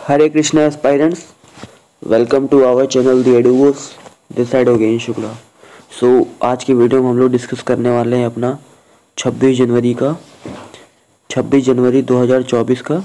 Hare Krishna aspirants, welcome to our channel the Eduvos. This side हो गई शुक्ला। सो आज की वीडियो में हम लोग डिस्कस करने वाले हैं अपना 26 जनवरी 2024 का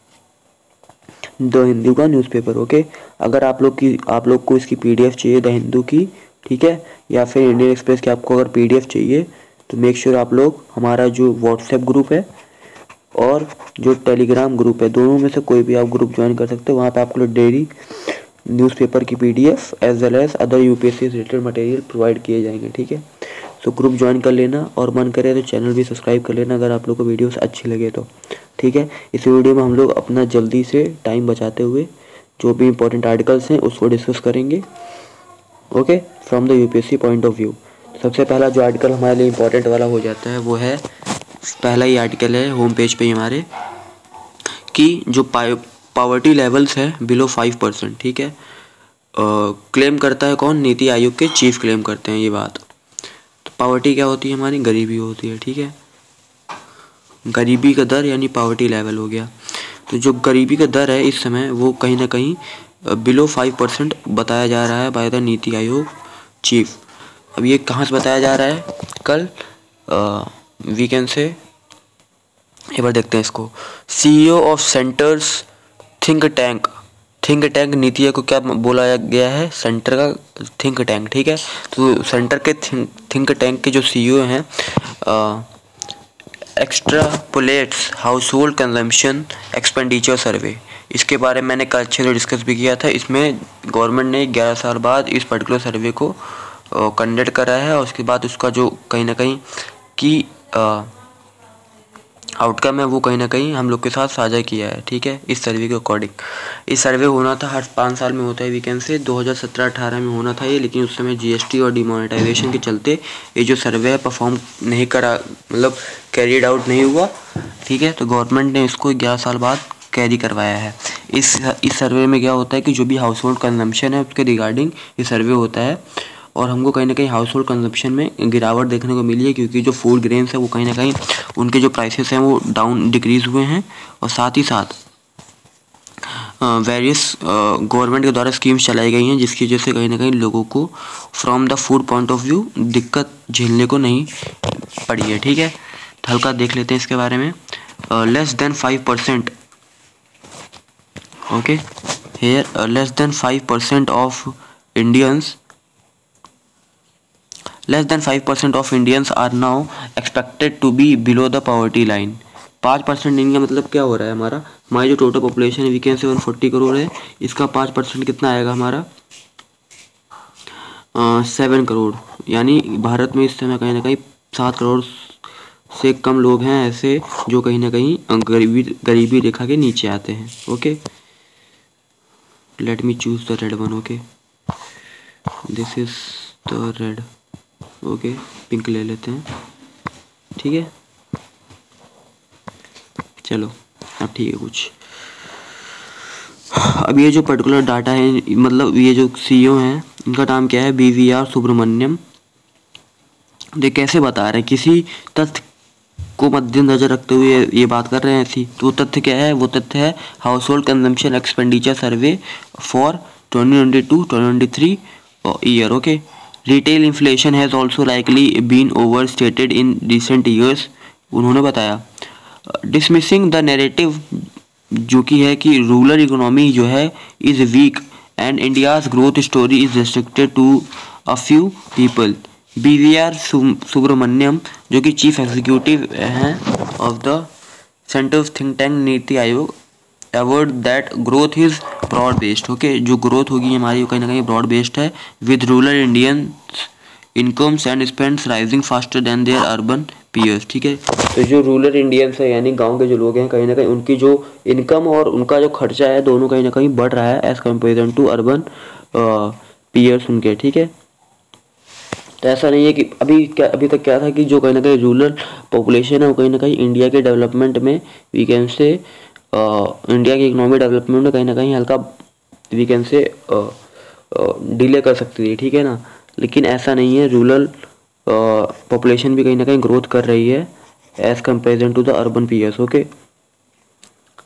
द हिंदू का न्यूज़पेपर। ओके, अगर आप लोग को इसकी पीडीएफ चाहिए द हिंदू की, ठीक है, या फिर इंडियन एक्सप्रेस की आपको अगर पीडीएफ चाहिए तो मेक श्योर आप लोग हमारा जो व्हाट्सएप ग्रुप है और जो टेलीग्राम ग्रुप है, दोनों में से कोई भी आप ग्रुप ज्वाइन कर सकते हो। वहाँ पे आपको डेली न्यूज़पेपर की PDF as well as other UPSC related material provide किए जाएंगे, ठीक है। सो ग्रुप ज्वाइन कर लेना और मन करे तो चैनल भी सब्सक्राइब कर लेना अगर आप लोग को वीडियोस अच्छी लगे तो, ठीक है। इस वीडियो में हम लोग अपना जल्दी से टाइम बचाते हुए जो भी इंपॉर्टेंट आर्टिकल्स हैं उसको डिस्कस करेंगे, okay, from the UPSC point of view. सबसे पहला जो आर्टिकल हमारे लिए इंपॉर्टेंट वाला हो जाता है वो है, पहला ही आर्टिकल है होम पेज पे हमारे, कि जो पावर्टी लेवल्स है बिलो 5%, ठीक है। क्लेम करता है कौन? नीति आयोग के चीफ क्लेम करते हैं ये बात। तो पावर्टी क्या होती है? हमारी गरीबी होती है, ठीक है। गरीबी का दर यानी पावर्टी लेवल हो गया। तो जो गरीबी का दर है इस समय वो कहीं ना कहीं बिलो 5% बताया जा रहा है by the NITI Aayog chief. अब ये कहाँ से बताया जा रहा है? कल वीकेंड से एक बार देखते हैं इसको। CEO of centre's think tank NITI Aayog को क्या बोला गया है? सेंटर का थिंक टैंक, ठीक है। तो सेंटर के थिंक टैंक के जो सीईओ हैं, extrapolates household consumption expenditure survey, इसके बारे में मैंने कल अच्छे से डिस्कस भी किया था। इसमें गवर्नमेंट ने 11 साल बाद इस पर्टिकुलर सर्वे को कंडक्ट करा है और उसके बाद उसका जो कहीं ना कहीं की आउटकम है वो कहीं ना कहीं हम लोग के साथ साझा किया है, ठीक है। इस सर्वे के अकॉर्डिंग इस सर्वे होना था हर 5 साल में होता है वीकेंड से। 2017-18 में होना था ये, लेकिन उस समय जीएसटी और डिमोनेटाइजेशन के चलते ये जो सर्वे है परफॉर्म नहीं करा, मतलब कैरिड आउट नहीं हुआ, ठीक है। तो गवर्नमेंट ने इसको 11 साल बाद कैरी करवाया है। इस सर्वे में क्या होता है कि जो भी हाउस होल्ड कंजम्पशन है उसके रिगार्डिंग ये सर्वे होता है और हमको कहीं ना कहीं हाउस होल्ड कंजम्पशन में गिरावट देखने को मिली है, क्योंकि जो फूड ग्रेन्स है वो कहीं ना कहीं उनके जो प्राइसेस हैं वो डिक्रीज़ हुए हैं और साथ ही साथ वेरियस गवर्नमेंट के द्वारा स्कीम्स चलाई गई हैं जिसकी वजह से कहीं ना कहीं लोगों को from the food point of view दिक्कत झेलने को नहीं पड़ी है, ठीक है। तो हल्का देख लेते हैं इसके बारे में। Less than 5%, okay, here less than 5% of Indians are now expected to be below the poverty line। 5% इनका मतलब क्या हो रहा है? हमारी जो टोटल पॉपुलेशन है वीकेंड 740 करोड़ है, इसका 5% कितना आएगा हमारा? 7 करोड़। यानी भारत में इस समय कहीं ना कहीं 7 करोड़ से कम लोग हैं ऐसे जो कहीं ना कहीं गरीबी रेखा के नीचे आते हैं, okay. Let me choose the red one, okay, this is the red, okay, pink ले लेते हैं, ठीक है। चलो अब ठीक है कुछ। अब ये जो पर्टिकुलर डाटा है, मतलब ये जो सीईओ हैं इनका नाम क्या है? BVR सुब्रमण्यम। ये कैसे बता रहे हैं? किसी तथ्य को मद्देनजर रखते हुए ये बात कर रहे हैं ऐसी। तो तथ्य क्या है? वो तथ्य है household consumption expenditure survey for 2022-2023 year, okay. Retail inflation has also likely been over stated in recent years, उन्होंने बताया। डिसमिसिंग द नैरेटिव जो कि है कि रूरल इकोनॉमी जो है is weak and India's growth story is restricted to a few people. BVR Subrahmanyam जो कि चीफ एग्जीक्यूटिव हैं of the centre of think tank NITI Aayog, award that growth is broad based, okay. जो ग्रोथ होगी हमारी वो कहीं ना कहीं ब्रॉड बेस्ड है, with rural Indian incomes and spends rising faster than their urban peers, ठीक है। तो जो रूरल इंडियंस है यानी गांव के जो लोग हैं कहीं ना कहीं उनकी जो इनकम और उनका जो खर्चा है दोनों कहीं ना कहीं बढ़ रहा है as comparison to urban peers उनके, ठीक है। तो ऐसा नहीं है कि अभी तक क्या था कि जो कहीं ना कहीं रूरल पॉपुलेशन है वो कहीं ना कहीं इंडिया के डेवलपमेंट में वीकेंड से इंडिया की इकोनॉमिक डेवलपमेंट में कहीं ना कहीं हल्का वीकेंड से डिले कर सकती थी, ठीक है ना। लेकिन ऐसा नहीं है, रूरल पॉपुलेशन भी कहीं ना कहीं ग्रोथ कर रही है as comparison to the urban peers, okay.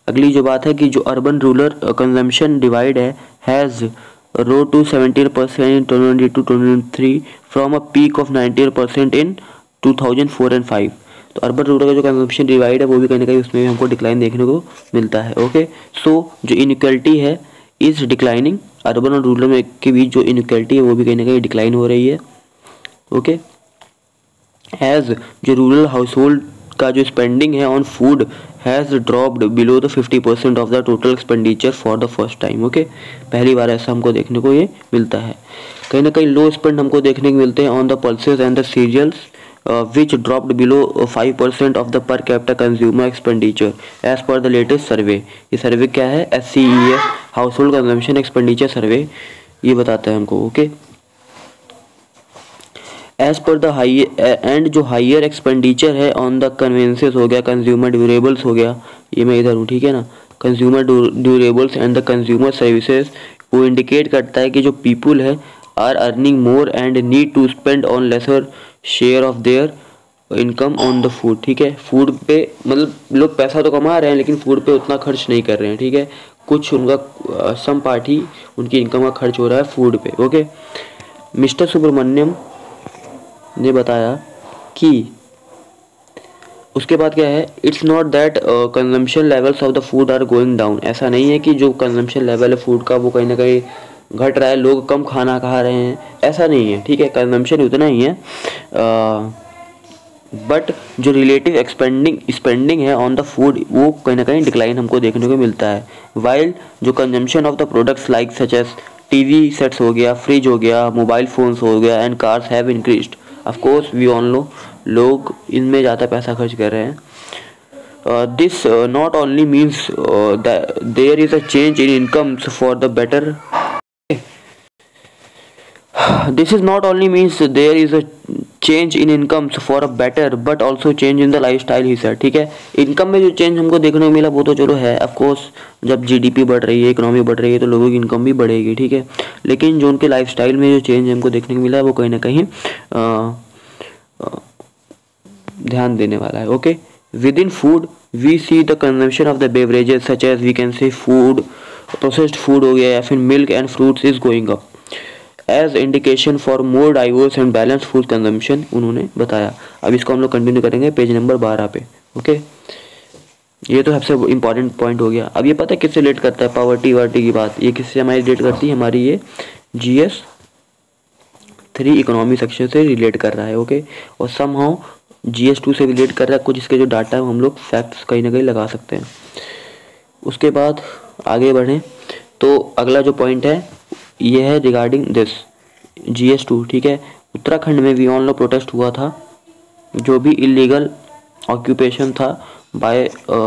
अगली जो बात है कि जो urban rural consumption divide has row to 17% in 2022-2023 from a peak of 19% in 2004 and 5। तो अर्बन रूरल का जो कंजम्पशन डिवाइड है वो भी कहीं ना कहीं उसमें हमको डिक्लाइन देखने को मिलता है। ओके, सो जो इनइक्वालिटी है इज डिक्लाइनिंग, अर्बन और रूरल में के बीच जो इनइक्वालिटी है वो भी कहीं ना कहीं डिक्लाइन हो रही है। ओके, हैज़ जो रूरल हाउस होल्ड का जो स्पेंडिंग है on food has dropped below the 50% of the total expenditure for the first time. Okay, पहली बार ऐसा हमको देखने को ये मिलता है। कहीं ना कहीं लो स्पेंड हमको देखने को मिलते हैं on the pulses and the cereals which dropped below 5% of the per capita consumer expenditure as per the latest survey। ये सर्वे क्या है? SCEF household consumption expenditure survey ये बताता है हमको। Okay, as per the high end जो higher expenditure है on the conveyances हो गया, कंज्यूमर ड्यूरेबल्स हो गया, ये मैं इधर हूँ, ठीक है ना, consumer durables and the consumer services, वो इंडिकेट करता है कि जो पीपुल है are earning more and need to spend on lesser share of their income on the food. ठीक है, फूड पे मतलब लोग पैसा तो कमा रहे हैं लेकिन फूड पे उतना खर्च नहीं कर रहे हैं। ठीक है, कुछ उनका सम पार्ट ही उनकी इनकम का खर्च हो रहा है फूड पे। ओके, मिस्टर सुब्रमण्यम ने बताया कि उसके बाद क्या है, it's not that consumption levels of the food are going down. ऐसा नहीं है कि जो कंजम्पशन लेवल है फूड का वो कहीं ना कहीं घट रहा है, लोग कम खाना खा रहे हैं, ऐसा नहीं है। ठीक है, कंजम्पशन उतना ही है, बट जो रिलेटिव स्पेंडिंग है ऑन द फूड वो कहीं ना कहीं डिक्लाइन हमको देखने को मिलता है। वाइल जो consumption of the products like such as TV sets हो गया, फ्रिज हो गया, मोबाइल फोन्स हो गया and cars have increased. Of course we all know लोग इनमें ज़्यादा पैसा खर्च कर रहे हैं। This not only means there is a change in incomes for the better. This is not only means there is a change in incomes for a better but also change in the lifestyle ही sir. ठीक है, income में जो change हमको देखने को मिला वो तो चलो है, ऑफ कोर्स जब जीडीपी बढ़ रही है, इकोनॉमी बढ़ रही है तो लोगों की इनकम भी बढ़ेगी। ठीक है, लेकिन जो उनके लाइफस्टाइल में जो चेंज हमको देखने को मिला है वो कहीं ना कहीं ध्यान देने वाला है। Okay, within food we see the consumption of the beverages such as we can say food, processed food हो गया या फिर milk and fruits is going up as indication for more diverse and balance food consumption, उन्होंने बताया। अब इसको हम लोग कंटिन्यू करेंगे पेज नंबर 12 पे। ओके, ये तो सबसे इंपॉर्टेंट पॉइंट हो गया। अब ये पता है किससे रिलेट करता है, पावर्टी वार्टी की बात, ये किससे हमारी रिलेट करती है, हमारी ये GS 3 इकोनॉमी सेक्शन से रिलेट कर रहा है। ओके, और समहाउ GS 2 से रिलेट कर रहा है। कुछ इसके जो डाटा है हम लोग फैक्ट्स कहीं ना कहीं लगा सकते हैं। उसके बाद आगे बढ़ें तो अगला जो पॉइंट है ये है रिगार्डिंग दिस GS 2। ठीक है, उत्तराखंड में भी ऑनलाइन प्रोटेस्ट हुआ था, जो भी इलीगल ऑक्यूपेशन था बाय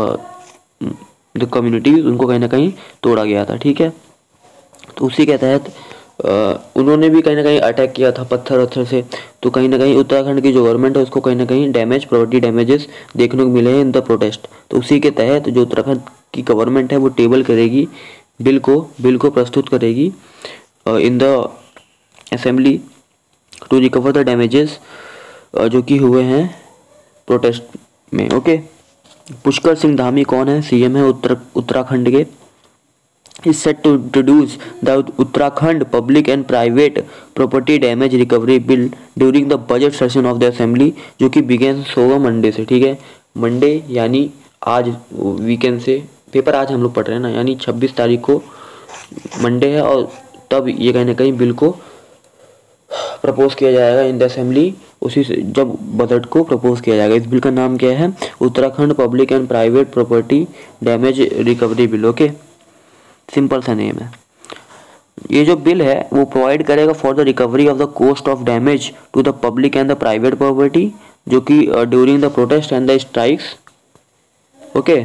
द कम्युनिटी, उनको कहीं ना कहीं तोड़ा गया था। ठीक है, तो उसी के तहत उन्होंने भी कहीं ना कहीं अटैक किया था पत्थर से, तो कहीं ना कहीं उत्तराखंड की जो गवर्नमेंट है उसको कहीं ना कहीं डैमेज, प्रॉपर्टी डैमेजेस देखने को मिले हैं इन द प्रोटेस्ट। तो उसी के तहत जो उत्तराखंड की गवर्नमेंट है वो टेबल करेगी, बिल को प्रस्तुत करेगी in the assembly to recover the damages जो कि हुए हैं प्रोटेस्ट में। ओके, पुष्कर सिंह धामी कौन है, CM है उत्तराखंड के, is set to introduce the Uttarakhand Public and Private Property Damage Recovery Bill during the budget session of the Assembly, जो कि begins होगा मंडे से। ठीक है, मंडे यानी आज, वीकेंड से, पेपर आज हम लोग पढ़ रहे हैं ना, यानी 26 तारीख को मंडे है, और तब ये कहीं ना कहीं बिल को प्रपोज किया जाएगा इन द असेंबली, उसी से जब बजट को प्रपोज किया जाएगा। इस बिल का नाम क्या है, Uttarakhand public and private property damage recovery bill. Okay, simple सा नेम है। ये जो बिल है वो प्रोवाइड करेगा for the recovery of the cost of damage to the public and the private property, जो कि during the protest and the strikes. Okay,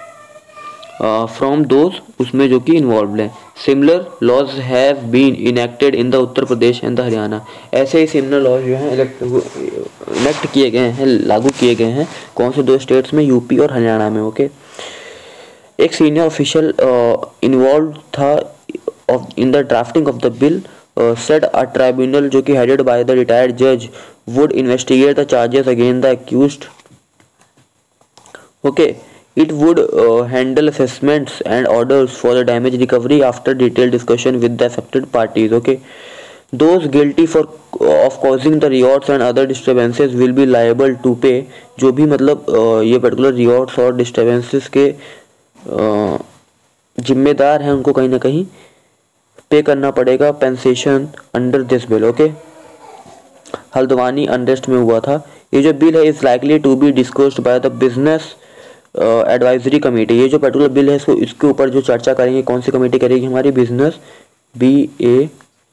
from those, उसमें जो कि इन्वॉल्व है। Similar laws have been enacted in the Uttar Pradesh and the Haryana. ऐसे ही similar laws जो हैं इनेक्ट किए गए हैं, लागू किए गए हैं, कौन से 2 स्टेट्स में, यूपी और हरियाणा में। ओके, एक सीनियर ऑफिशियल इन्वॉल्व था in the drafting of the bill said a tribunal जो कि हेडेड बाय द रिटायर्ड जज would investigate the charges against the accused. Okay, It would handle assessments and orders for the damage recovery after detailed discussion with the affected parties. Okay, those guilty for of causing the riots and other disturbances will be liable to pay. जो भी मतलब ये particular रियॉट्स और disturbances के जिम्मेदार हैं उनको कहीं ना कहीं पे करना पड़ेगा compensation under this bill. Okay, Haldwani unrest में हुआ था. ये जो बिल है is likely to be discussed by the business advisory committee. ये जो पर्टिकुलर बिल है इसके ऊपर जो चर्चा करेंगे कौन सी कमेटी करेगी? हमारी बिजनेस BAC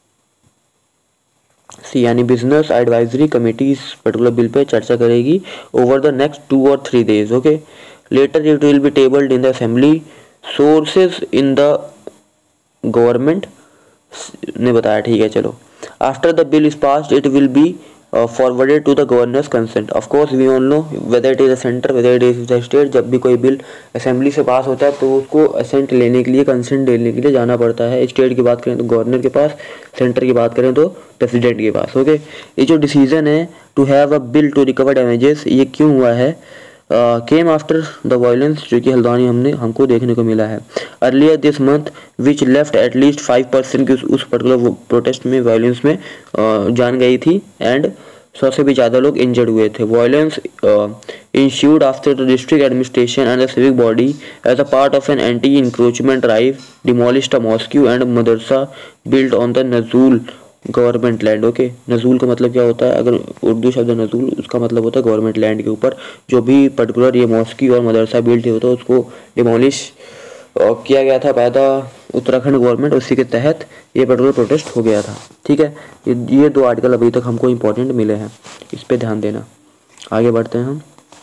यानी बिजनेस एडवाइजरी कमेटी इस पर्टिकुलर बिल पे चर्चा करेगी ओवर द नेक्स्ट 2 और 3 days. Okay, later it will be tabled in the assembly. Sources in the government ने बताया. ठीक है, चलो. After the bill is passed it will be forwarded to the governor's consent. Of course we all know whether it is a center whether it is the state. जब भी कोई bill assembly से पास होता है तो उसको असेंट लेने के लिए कंसेंट लेने के लिए जाना पड़ता है. स्टेट की बात करें तो गवर्नर के पास, सेंटर की बात करें तो प्रेसिडेंट के पास. ओके, ये जो डिसीजन है to have a bill to recover damages ये क्यों हुआ है? केम आफ्टर द वायलेंस जो कि हल्द्वानी हमको देखने को मिला है. Earlier this month which left at least 5% की उस पर्टिकुलर प्रोटेस्ट में वायलेंस में जान गई थी एंड 100 से भी ज़्यादा लोग इंजर्ड हुए थे. Violence ensued after the district administration and the civic body as a part of an anti-encroachment drive demolished a mosque and madrasa built on the Nazul government land. Okay, नजूल का मतलब क्या होता है? अगर उर्दू शब्द नजूल उसका मतलब होता है गवर्नमेंट लैंड के ऊपर जो भी पर्टिकुलर ये मॉस्की और मदरसा बिल्ड होता है उसको डिमोलिश किया गया था पैदा उत्तराखंड गवर्नमेंट. उसी के तहत ये पर्टिकुलर प्रोटेस्ट हो गया था. ठीक है, ये 2 आर्टिकल अभी तक हमको इम्पोर्टेंट मिले हैं, इस पर ध्यान देना. आगे बढ़ते हैं हम.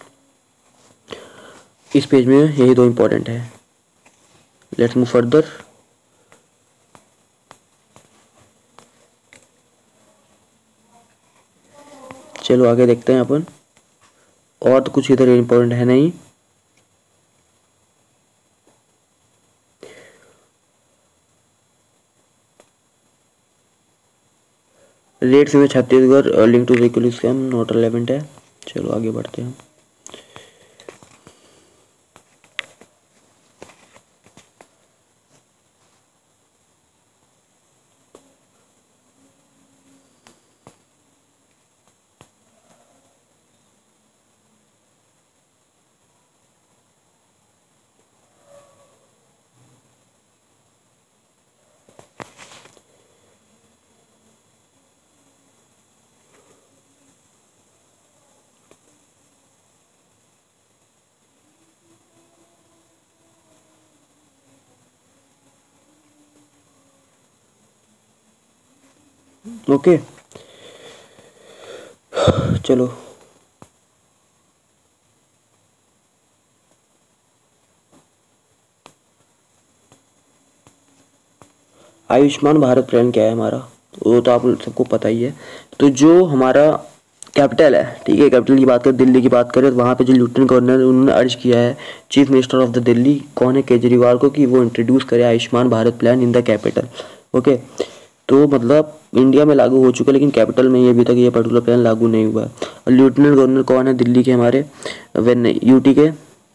इस पेज में यही 2 इम्पोर्टेंट है. Let's move further. चलो आगे देखते हैं अपन. और तो कुछ इधर इम्पोर्टेंट है नहीं. रेट्स में Chhattisgarh link to vehicle scam not relevant है. चलो आगे बढ़ते हैं. ओके, चलो. आयुष्मान भारत प्लान क्या है हमारा वो तो आप सबको पता ही है. तो जो हमारा कैपिटल है, ठीक है, कैपिटल की बात करें, दिल्ली की बात करें तो वहाँ पे जो लेफ्टिनेंट गवर्नर उन्होंने अर्ज किया है chief minister of the Delhi कौन है केजरीवाल को कि वो इंट्रोड्यूस करे Ayushman Bharat plan in the capital. Okay, तो मतलब इंडिया में लागू हो चुका है लेकिन कैपिटल में ये अभी तक ये पर्टिकुलर प्लान लागू नहीं हुआ है. और लेफ्टिनेंट गवर्नर कौन है दिल्ली के? हमारे यूटी के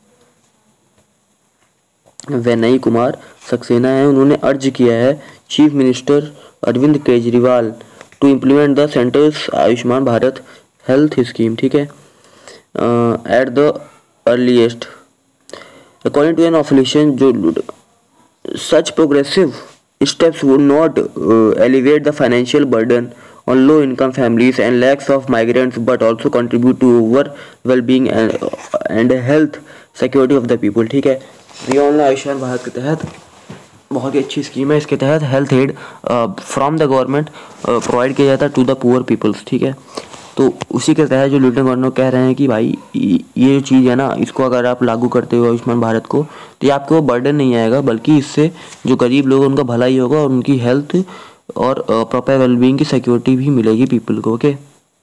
विनय कुमार सक्सेना है. उन्होंने अर्ज किया है chief minister Arvind Kejriwal to implement the centre's Ayushman Bharat health scheme. ठीक है, at the earliest according to an official जो such progressive steps would not alleviate the financial burden on low income families and lakhs of migrants but also contribute to over well-being and health security of the people. ठीक है, ये online Ayushman Bharat के तहत बहुत ही अच्छी scheme है. इसके तहत health aid from the government provide किया जाता है टू द पुअर पीपल्स. ठीक है, तो उसी के तहत जो लेफ्टिनेंट गवर्नर कह रहे हैं कि भाई ये जो चीज़ है ना इसको अगर आप लागू करते हो आयुष्मान भारत को तो ये आपको बर्डन नहीं आएगा बल्कि इससे जो गरीब लोग उनका भला ही होगा और उनकी हेल्थ और प्रॉपर वेलबींग की सिक्योरिटी भी मिलेगी पीपल को. Okay,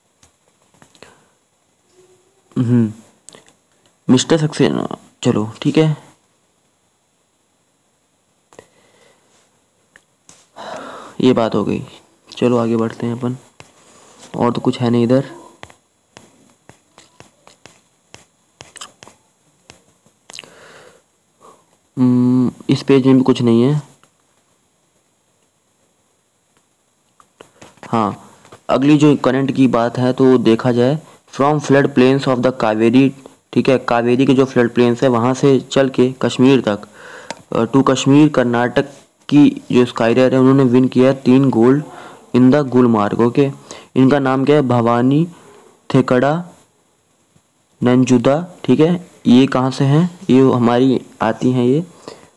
mister Saxena. चलो ठीक है, ये बात हो गई. चलो आगे बढ़ते हैं अपन. और तो कुछ है नहीं इधर. इस पेज में भी कुछ नहीं है। हाँ, अगली जो करंट की बात है तो देखा जाए, from flood plains of the Kaveri, ठीक है, कावेरी के जो फ्लड प्लेन्स है वहाँ से चल के कश्मीर तक, टू कश्मीर, कर्नाटक की जो स्काईरर है उन्होंने विन किया 3 gold in the Gulmarg. Okay, इनका नाम क्या है, भवानी थेकड़ा नंजुदा, ठीक है। ये कहाँ से हैं, ये हमारी आती हैं ये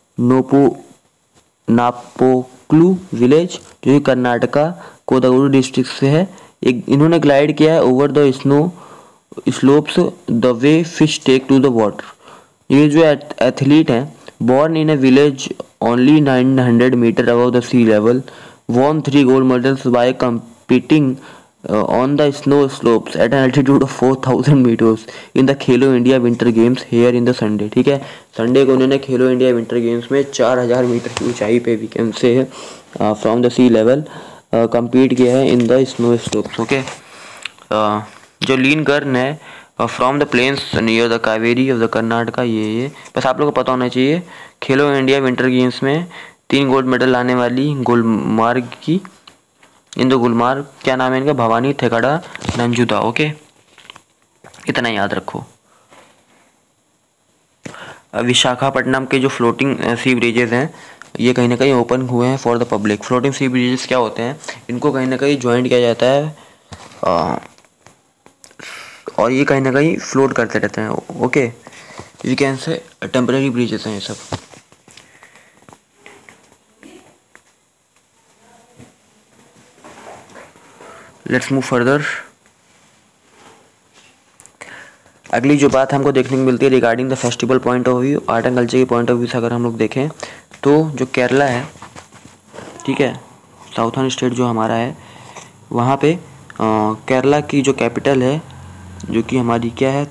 नापोक्लू विलेज, जो कि कर्नाटका कोदागुरू डिस्ट्रिक्ट से है। एक इन्होंने ग्लाइड किया है over the snow slopes the way fish take to the water. ये जो एथलीट हैं, born in a village only 900 meter above the sea level, won 3 gold medals by competing on the snow slopes at an altitude of 4000 meters in the Khelo India winter games here in the Sunday, ठीक है। Sunday को उन्होंने खेलो India winter games में 4000 metre की ऊंचाई पे वीकेंड से from the sea level compete किया है in the snow slopes. Okay, जो लीन गर्न है from the plains near the Kaveri of the Karnataka, ये बस आप लोगों को पता होना चाहिए। खेलो इंडिया विंटर गेम्स में 3 गोल्ड मेडल लाने वाली गुलमार्ग की, इन दो गुलमार्ग, क्या नाम है इनका, भवानी थेकड़ा नंजुदा। ओके, इतना याद रखो। विशाखापट्टनम के जो फ्लोटिंग सी ब्रिजेस हैं ये कहीं ना कहीं ओपन हुए हैं for the public. Floating sea bridges क्या होते हैं, इनको कहीं ना कहीं ज्वाइन किया जाता है और ये कहीं ना कहीं फ्लोट करते रहते हैं। Okay, you can say temporary bridges हैं ये सब। Let's move further. अगली जो बात हमको देखने को मिलती है regarding the festival point of view, art and culture के पॉइंट ऑफ व्यू से अगर हम लोग देखें तो जो केरला है, ठीक है, साउथर्न स्टेट जो हमारा है, वहाँ पे केरला की जो कैपिटल है जो कि हमारी क्या है,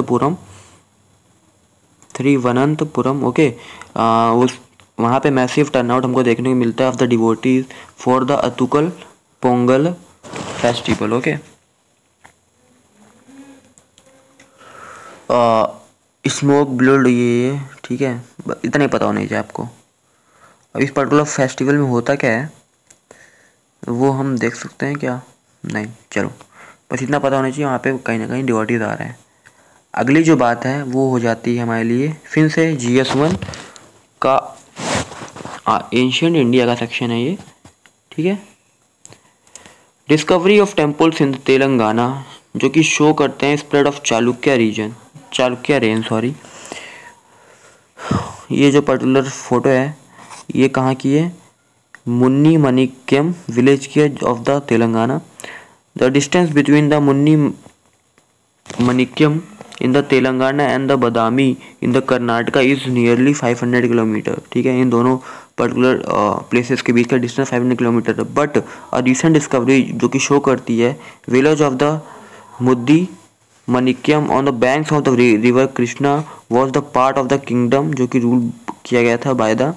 त्रिवनंतपुरम। ओके, उस वहाँ पे मैसिव टर्नआउट हमको देखने को मिलता है of the devotees for the Attukal Pongal festival. Okay, smoke blood, ये ठीक है, इतना ही पता होना चाहिए आपको। अब इस पर्टिकुलर फेस्टिवल में होता क्या है वो हम देख सकते हैं क्या, नहीं, चलो बस इतना पता होना चाहिए, वहाँ पे कहीं ना कहीं डिवोटीज आ रहे हैं। अगली जो बात है वो हो जाती है हमारे लिए फिर से GS1 का एंशिएंट इंडिया का सेक्शन है ये, ठीक है। Discovery of temples in Telangana, जो कि शो करते हैं spread of Chalukya reign, sorry. ये जो पर्टिकुलर फोटो है ये कहाँ की है, मुन्नी मणिक्यम विलेज की of the Telangana. The distance between the Munni Manikyam in the Telangana and the Badami in the Karnataka is nearly 500 kilometer, ठीक है। इन दोनों पर्टिकुलर प्लेसेस के बीच का डिस्टेंस 500 किलोमीटर है। बट अ रिसेंट डिस्कवरी जो कि शो करती है village of the Muddi Manikyam on the banks of the river Krishna was the part of the kingdom, जो कि रूल किया गया था by the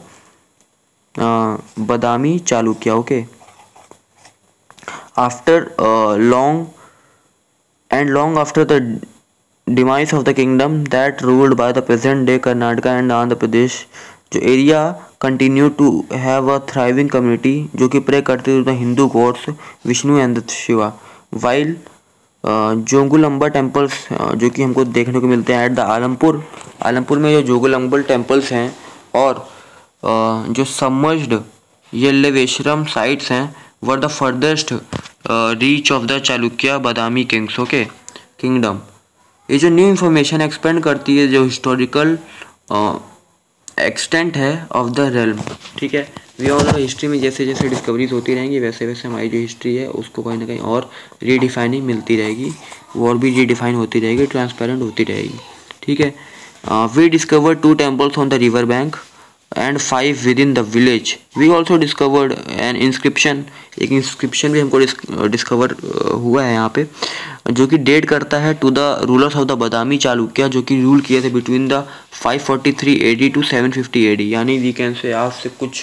Badami Chalukya. Okay, after long after the demise of the kingdom that ruled by the present day Karnataka and Andhra Pradesh, जो area continue to have a thriving community जो कि pray करते थे Hindu gods Vishnu and Shiva, while Jogulamba temples जो कि हमको देखने को मिलते हैं एट द आलमपुर में जो जोगुलम्बल टेम्पल्स हैं और जो सबमर्ज्ड येल्लेवेश्वरम साइट्स हैं were the farthest reach of the Chalukya Badami kings. Okay, kingdom. ये जो न्यू इन्फॉर्मेशन एक्सपेंड करती है जो हिस्टोरिकल एक्सटेंट है ऑफ द रेल्म, ठीक है। वी ऑल हिस्ट्री में जैसे जैसे डिस्कवरीज होती रहेंगी वैसे वैसे हमारी जो हिस्ट्री है उसको कहीं ना कहीं और रीडिफाइनिंग मिलती रहेगी, वो और भी रीडिफाइन होती रहेगी, ट्रांसपेरेंट होती रहेगी, ठीक है। We discover 2 temples on the river bank and 5 within the village. We also discovered an inscription, एक इंस्क्रिप्शन भी हमको डिस्कवर हुआ है यहाँ पे जो कि डेट करता है to the rulers of the Badami Chalukya, जो कि रूल किए थे between the 543 AD to 750 AD, यानी वी कैन से आज से कुछ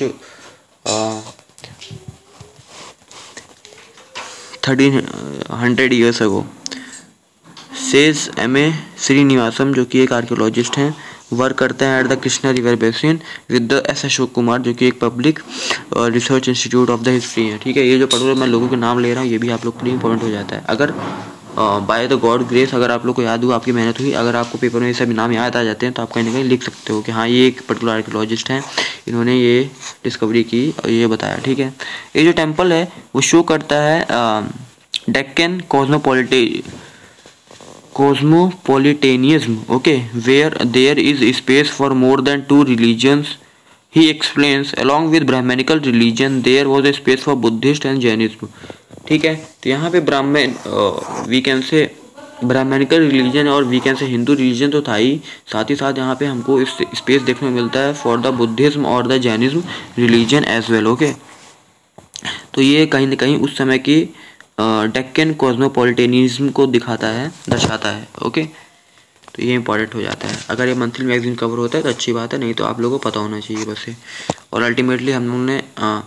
1300 years ago. Says M.A. Srinivasam जो कि एक आर्कियोलॉजिस्ट हैं, वर्क करते हैं at the Krishna river basin with the S Ashok Kumar, जो कि एक public research institute of the history है। ठीक है, ये जो पर्टिकुलर मैं लोगों के नाम ले रहा हूँ ये भी आप लोग के लिए इंपॉर्टेंट हो जाता है। अगर बाय द गॉड ग्रेस अगर आप लोग को याद हुआ, आपकी मेहनत हुई, अगर आपको पेपर में ये सभी नाम याद आ जाते हैं तो आप कहीं ना कहीं लिख सकते हो कि हाँ ये एक पर्टिकुलर आर्कियोलॉजिस्ट हैं, इन्होंने ये डिस्कवरी की और ये बताया। ठीक है, ये जो टेम्पल है वो शो करता है Deccan cosmopolitanism, okay, where there is space for more than two religions. He explains, along with Brahmanical religion, there was a space for Buddhist and Jainism. ठीक है, तो यहाँ पे we can say Brahmanical religion और we can say Hindu religion तो था ही, साथ ही साथ यहाँ पे हमको इस स्पेस देखने को मिलता है फॉर द बुद्धिज्म और the Jainism religion as well. Okay, तो ये कहीं ना कहीं उस समय की डेक्कन कॉस्मोपॉलिटेनिज्म को दिखाता है, दर्शाता है। ओके, तो ये इंपॉर्टेंट हो जाता है। अगर ये मंथली मैगजीन कवर होता है तो अच्छी बात है, नहीं तो आप लोगों को पता होना चाहिए बस ये। और अल्टीमेटली हम लोगों ने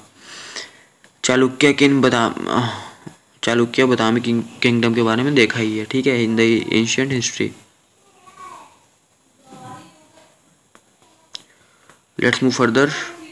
चालुक्य बादामी किंगडम के बारे में देखा ही है। ठीक है, in the ancient history. Let's move further.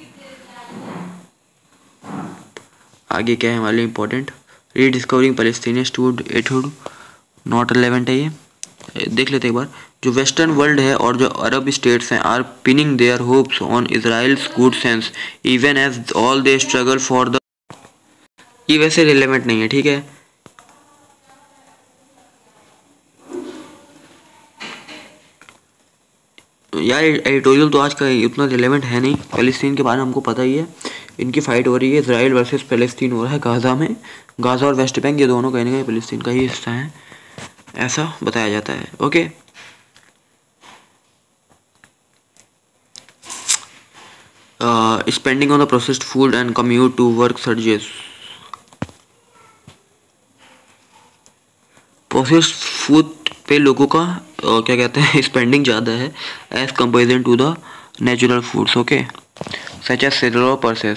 आगे क्या है हमारे लिए important, rediscovering Palestinian studenthood, not relevant है ये, देख लेते एक बार। जो वेस्टर्न वर्ल्ड है और जो अरब स्टेट्स हैं are pinning their hopes on Israel's good sense even as all they struggle for the, ये वैसे रिलेवेंट नहीं है। ठीक है, यार एडिटोरियल तो आज का उतना रिलेवेंट है नहीं। पैलेस्टीन के बारे में हमको पता ही है, इनकी फाइट हो रही है, इजराइल वर्सेस पैलेस्टीन हो रहा है गाज़ा में। गाज़ा और वेस्ट बैंक ये दोनों कहीं ना कहीं पैलेस्टीन का ही हिस्सा है, ऐसा बताया जाता है। Okay, spending on the processed food and commute to work surges. Processed food पे लोगों का क्या कहते हैं स्पेंडिंग ज़्यादा है as comparison to the natural foods. Okay, such as cellular process.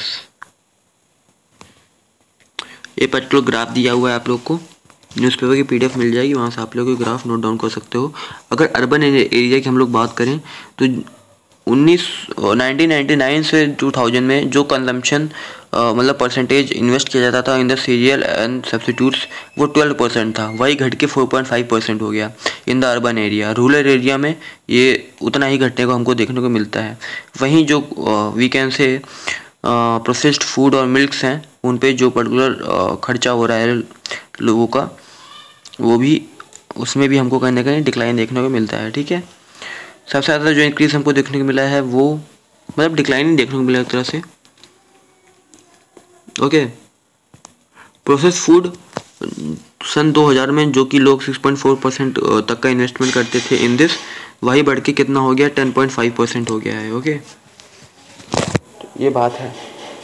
ये पर्टिकुलर ग्राफ दिया हुआ है आप लोग को, न्यूज़पेपर की पीडीएफ मिल जाएगी, वहाँ से आप लोग ग्राफ नोट डाउन कर सकते हो। अगर अर्बन एरिया की हम लोग बात करें तो 1999 से 2000 में जो कंजम्पशन मतलब परसेंटेज इन्वेस्ट किया जाता था in the cereal and substitutes वो 12% था, वही घट के 4.5% हो गया in the urban area. Rural area में ये उतना ही घटने को हमको देखने को मिलता है। वहीं जो वीकेंड से प्रोसेस्ड फूड और मिल्क्स हैं उन पे जो पर्टिकुलर खर्चा हो रहा है लोगों का, वो भी उसमें भी हमको कहीं ना कहीं डिक्लाइन देखने को मिलता है। ठीक है, सबसे ज़्यादा जो इंक्रीज हमको देखने को मिला है वो मतलब डिक्लाइन देखने को मिला एक तरह से। ओके, प्रोसेस्ड फूड सन 2000 में जो कि लोग 6.4% तक का इन्वेस्टमेंट करते थे इन दिस, वही बढ़ के कितना हो गया 10.5% हो गया है। ओके, ये बात है।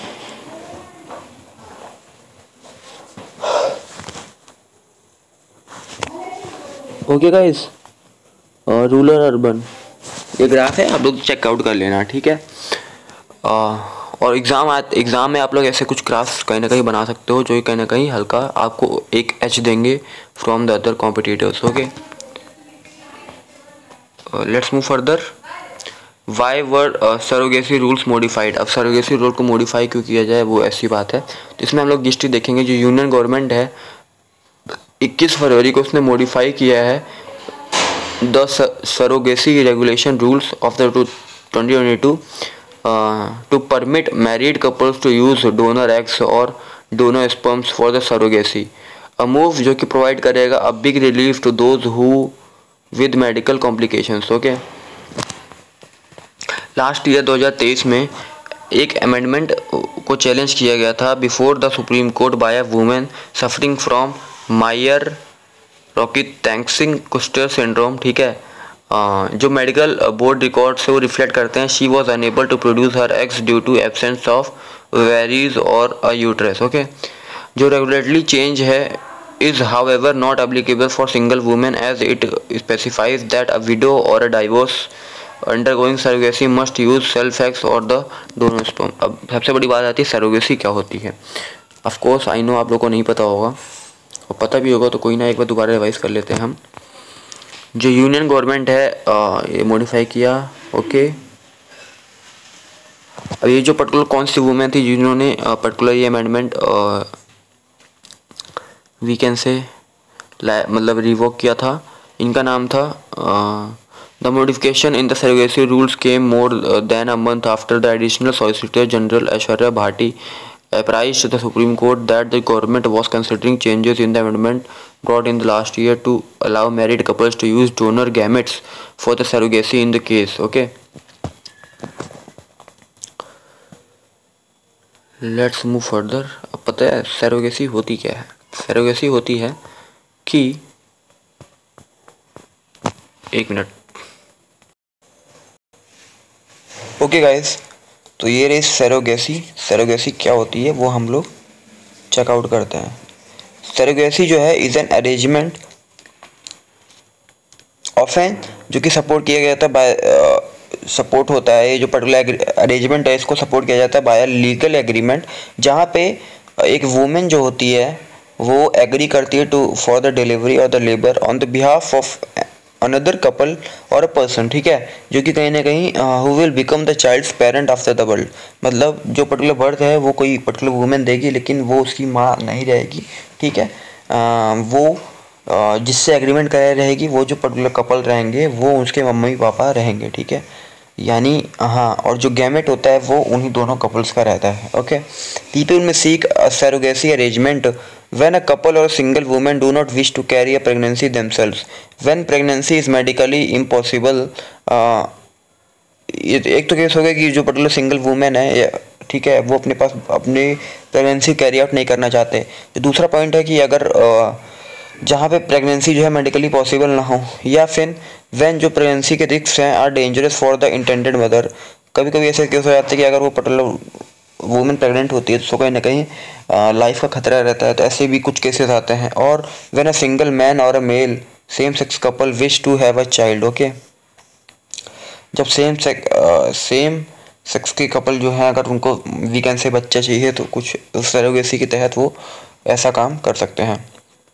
ओके गाइस, रूरल अर्बन ये ग्राफ है, आप लोग चेकआउट कर लेना। ठीक है, और एग्ज़ाम में आप लोग ऐसे कुछ ग्राफ्स कहीं ना कहीं बना सकते हो जो कहीं ना कहीं हल्का आपको एक एज देंगे from the other competitors. Okay, let's move further. Why were surrogacy rules modified. अब सरोगेसी रूल को मॉडिफाई क्यों किया जाए वो ऐसी बात है, तो इसमें हम लोग हिस्ट्री देखेंगे। जो यूनियन गवर्नमेंट है 21 फरवरी को उसने मॉडिफाई किया है the surrogacy regulation rules of the 2022 to permit married couples to use donor eggs or donor sperms for the surrogacy, a move जो कि provide करेगा a big relief to those who with medical complications। Okay, last year 2023 में एक amendment को challenge किया गया था before the Supreme Court by a women suffering from Mayer Rokitansky कुस्टर syndrome. ठीक है, जो मेडिकल बोर्ड रिकॉर्ड से वो रिफ्लेक्ट करते हैं she was unable to produce her eggs due to absence of ovaries और अ यूट्रस। ओके, जो regulatory change है is however not applicable for single women as it specifies that a widow और a divorce undergoing surrogacy must use self eggs और the donor sperm. अब सबसे बड़ी बात आती है सरोगेसी क्या होती है। ऑफ कोर्स आई नो आप लोग को नहीं पता होगा, और पता भी होगा तो कोई ना एक बार दोबारा रिवाइज कर लेते हैं हम। जो यूनियन गवर्नमेंट है ये मॉडिफाई किया ओके। अब ये जो पर्टिकुलर कौन सी वुमेन थी जिन्होंने पर्टिकुलर ये अमेंडमेंट वीकेंड से मतलब रिवोक किया था, इनका नाम था the modification in the surrogacy rules came more than a month after the additional solicitor general Aishwarya Bhati apprised the Supreme Court that the government was considering changes in the amendment brought in the last year to allow married couples to use donor gametes for the surrogacy in the case. Okay, let's move further. अब पता है surrogacy होती क्या है? Surrogacy होती है कि एक मिनट। ओके गाइस, तो ये रही सरोगेसी। सरोगेसी क्या होती है वो हम लोग चेकआउट करते हैं। सरोगेसी जो है is an arrangement of an, जो कि सपोर्ट किया गया था बाय सपोर्ट होता है, ये जो पर्टिकुलर अरेंजमेंट है इसको सपोर्ट किया जाता है बाय लीगल एग्रीमेंट, जहाँ पे एक वुमेन जो होती है वो एग्री करती है टू फॉर द डिलीवरी और the labour on the behalf of another couple और अ पर्सन, ठीक है, जो कि कहीं ना कहीं who will become the child's parent after the birth. मतलब जो पर्टिकुलर बर्थ है वो कोई पर्टिकुलर वुमेन देगी, लेकिन वो उसकी माँ नहीं रहेगी, ठीक है। वो जिससे एग्रीमेंट कराई रहेगी वो जो पर्टिकुलर कपल रहेंगे वो उसके मम्मी पापा रहेंगे, ठीक है, यानी हाँ। और जो गैमेट होता है वो उन्हीं दोनों कपल्स का रहता है। Okay, people may seek a surrogacy arrangement when a couple or a single woman do not wish to carry a pregnancy themselves, when pregnancy is medically impossible। एक तो केस हो गया कि जो पर्टिकुलर सिंगल वुमेन है, ठीक है, वो अपने पास अपनी प्रेगनेंसी कैरी आउट नहीं करना चाहते। तो दूसरा पॉइंट है कि अगर जहाँ पे प्रेगनेंसी जो है मेडिकली पॉसिबल ना हो, या फिर व्हेन जो प्रेगनेंसी के रिस्क हैं are dangerous for the intended mother. कभी कभी ऐसे केस हो जाते हैं कि अगर वो पर्टिकुलर वुमेन प्रेग्नेंट होती है तो उसको कहीं ना कहीं लाइफ का खतरा रहता है, तो ऐसे भी कुछ केसेस आते हैं। और व्हेन अ सिंगल मैन और a male same sex couple wish to have a child. Okay, जब सेम सेक्स के कपल जो हैं अगर उनको वीकेंड से बच्चा चाहिए तो कुछ सरोगेसी के तहत वो ऐसा काम कर सकते हैं।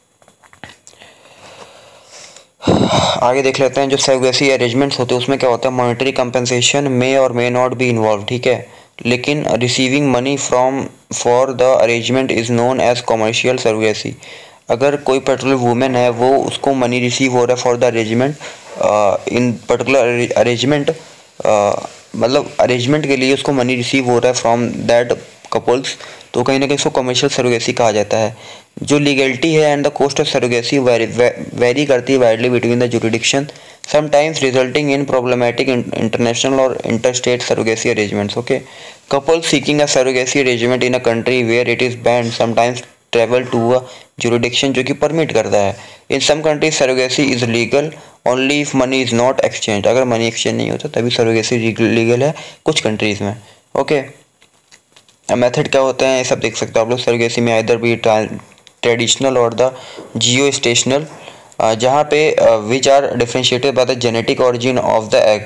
आगे देख लेते हैं जो सरोगेसी अरेंजमेंट्स होते हैं उसमें क्या होता है, मॉनेटरी कंपनसेशन मे और मे नॉट बी इन्वॉल्व, ठीक है, लेकिन receiving money from for the arrangement is known as commercial surrogacy. अगर कोई पर्टिकुलर वुमेन है वो उसको मनी रिसीव हो रहा है for the arrangement, in particular arrangement, मतलब अरेंजमेंट के लिए उसको मनी रिसीव हो रहा है फ्रॉम दैट कपल्स, तो कहीं ना कहीं इसको कमर्शियल सरोगेसी कहा जाता है। जो लीगलिटी है and the cost of surrogacy vary करती है widely between the jurisdiction, sometimes resulting in problematic international और interstate surrogacy arrangements. Okay, couple seeking a surrogacy arrangement in a country where it is banned sometimes travel to a jurisdiction जो कि permit करता है। In some countries surrogacy is legal only if money is not exchange. अगर money exchange नहीं होता तभी surrogacy legal है कुछ कंट्रीज़ में। ओके, मेथड क्या होते हैं ये सब देख सकते हो आप लोग। सरोगेसी में आइदर भी ट्रेडिशनल और द जियो स्टेशनल, जहाँ पे which are differentiated by the genetic origin of the egg.